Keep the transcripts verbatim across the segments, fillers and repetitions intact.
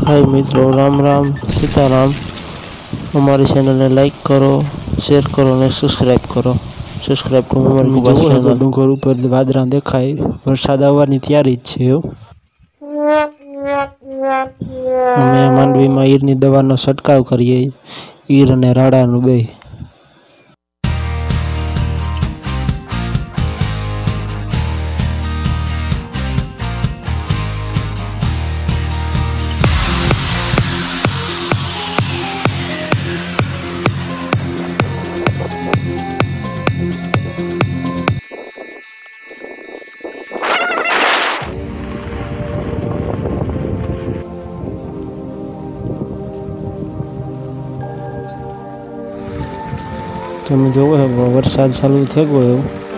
हाय मित्रों, राम राम सीताराम। हमारी चैनल ने लाइक करो, शेर करो ने सब्सक्राइब करो। सब्सक्राइब टू हमारी कुबास चैनल। डूंगर ऊपर वादरा देखाय, वरसाद आवવાની તૈયારી જ છે। અમે માંડવીમાં ઈરની દવાનો છંટકાવ કરીએ, ઈર અને રાડાનું બે। તમે જોવો છો વરસાદ ચાલુ થઈ ગયો।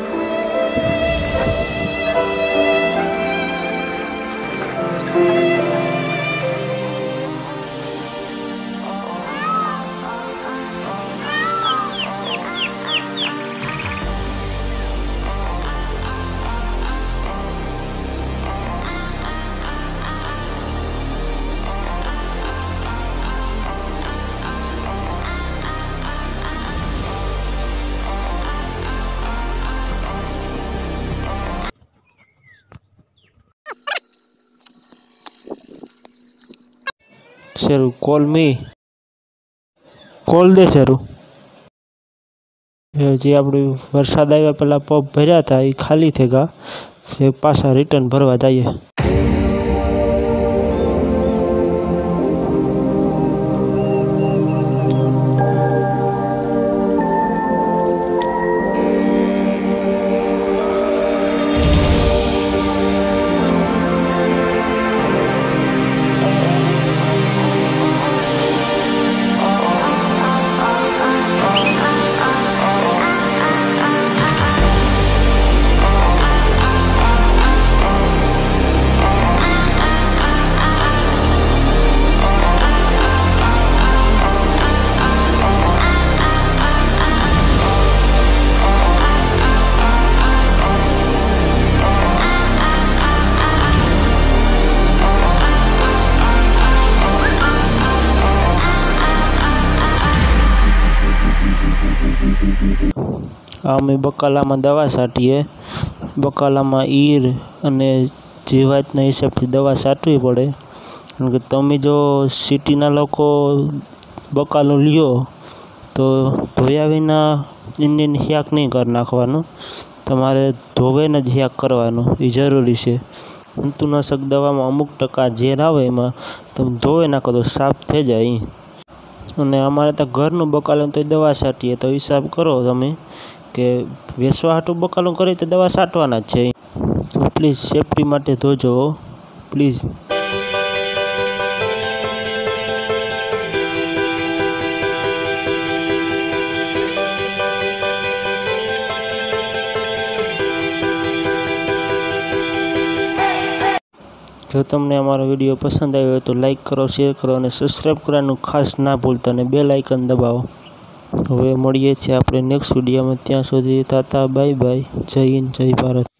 शेरू कॉल मी कॉल दे शेरू। जी अपने वरसाद आया पहला पप भर्या था, ये खाली थे गा से पासा रिटर्न भरवा जाइए। અમે બકાલામાં દવા છાંટીએ। બકાલામાં ઈર અને જીવાતના હિસાબથી દવા છાંટવી પડે, કારણ કે તમે જો સિટીના લોકો બકાલો લ્યો તો ધોયા વિના એની હ્યાક નહીં કરી નાખવાનું, તમારે ધોઈને જ હ્યાક કરવાનું, એ જરૂરી છે। જંતુનાશક દવામાં અમુક ટકા ઝેર આવે, એમાં તમે ધોઈ નાખો તો સાફ થઈ જાય। અને અમારે ત્યાં ઘરનું બકાલું તો દવા છાંટીએ, તો હિસાબ કરો તમે કે વેચવા હાટું બકાલું કરી તો દવા છાંટવાના જ છે। તો પ્લીઝ સેફટી માટે ધોજો પ્લીઝ। જો તમને અમારો વિડીયો પસંદ આવ્યો હોય તો લાઈક કરો, શેર કરો અને સબસ્ક્રાઈબ કરવાનું ખાસ ના ભૂલતા, અને બેલ આઇકન દબાવો। હવે મળીએ છીએ આપણે નેક્સ્ટ વિડીયોમાં, ત્યાં સુધી તાતા બાય બાય, જય હિન્દ, જય ભારત।